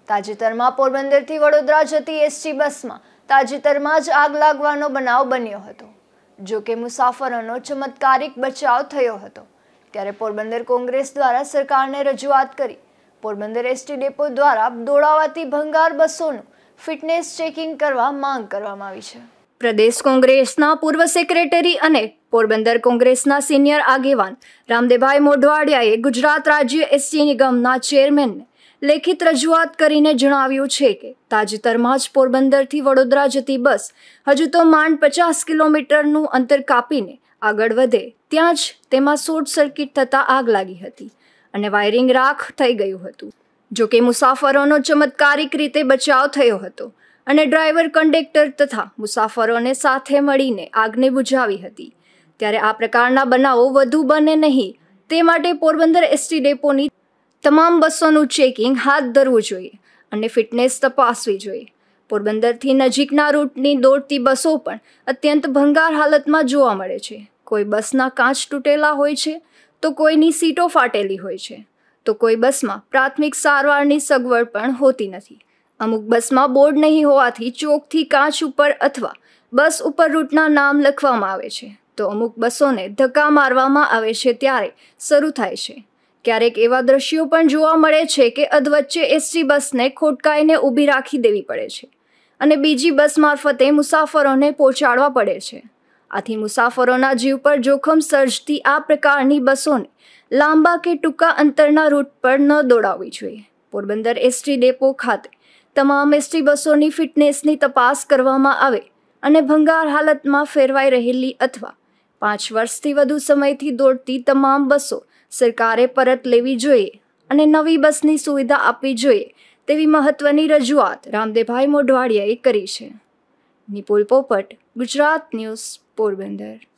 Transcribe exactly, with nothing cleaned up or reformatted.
તાજેતરમાં પોરબંદરથી વડોદરા જતી એસટી બસમાં તાજેતરમાં જ આગ લાગવાનો બનાવ બન્યો હતો. જો કે મુસાફરોનો ચમત્કારિક બચાવ થયો હતો. ત્યારે પોરબંદર કોંગ્રેસ દ્વારા સરકારને રજૂઆત કરી પોરબંદર એસટી ડેપો દ્વારા દોડાવાતી ભંગાર બસોનું ફિટનેસ ચેકિંગ કરવા માંગ કરવામાં આવી છે. પ્રદેશ કોંગ્રેસના પૂર્વ સેક્રેટરી અને પોરબંદર કોંગ્રેસના સિનિયર આગેવાન રામદેવભાઈ મોઢવાડિયાએ ગુજરાત રાજ્ય એસટી નિગમના ચેરમેનને લેખિત રજૂઆત કરીને જણાવ્યું છે કે તાજેતરમાં જ પોરબંદરથી વડોદરા જતી બસ હજુ તો માંડ પચાસ કિલોમીટરનું અંતર કાપીને આગળ વધે ત્યાં જ તેમાં શોર્ટ સર્કિટ થતાં આગ લાગી હતી અને વાયરિંગ રાખ થઈ ગયું હતું. જો કે મુસાફરોનો ચમત્કારિક રીતે બચાવ થયો હતો અને ડ્રાઈવર, કંડક્ટર તથા મુસાફરોને સાથે મળીને આગને બુઝાવી હતી. ત્યારે આ પ્રકારના બનાવો વધુ બને નહીં તે માટે પોરબંદર એસટી ડેપોની તમામ બસોનું ચેકિંગ હાથ ધરવું જોઈએ અને ફિટનેસ તપાસવી જોઈએ. પોરબંદરથી નજીકના રૂટની દોડતી બસો પણ અત્યંત ભંગાર હાલતમાં જોવા મળે છે. કોઈ બસના કાચ તૂટેલા હોય છે તો કોઈની સીટો ફાટેલી હોય છે તો કોઈ બસમાં પ્રાથમિક સારવારની સગવડ પણ હોતી નથી. અમુક બસમાં બોર્ડ નહીં હોવાથી ચોકથી કાચ ઉપર અથવા બસ ઉપર રૂટના નામ લખવામાં આવે છે તો અમુક બસોને ધક્કા મારવામાં આવે છે ત્યારે શરૂ થાય છે. ક્યારેક એવા દ્રશ્યો પણ જોવા મળે છે કે અધવચ્ચે એસટી બસને ખોટકાઈને ઊભી રાખી દેવી પડે છે અને બીજી બસ મારફતે મુસાફરોને પહોંચાડવા પડે છે. આથી મુસાફરોના જીવ પર જોખમ સર્જતી આ પ્રકારની બસોને લાંબા કે ટૂંકા અંતરના રૂટ પર ન દોડાવવી જોઈએ. પોરબંદર એસટી ડેપો ખાતે તમામ એસટી બસોની ફિટનેસની તપાસ કરવામાં આવે અને ભંગાર હાલતમાં ફેરવાઈ રહેલી અથવા પાંચ વર્ષથી વધુ સમયથી દોડતી તમામ બસો સરકારે પરત લેવી જોઈએ અને નવી બસની સુવિધા આપવી જોઈએ તેવી મહત્વની રજૂઆત રામદેવભાઈ મોઢવાડિયાએ કરી છે. નિપુલ પોપટ, ગુજરાત ન્યૂઝ, પોરબંદર.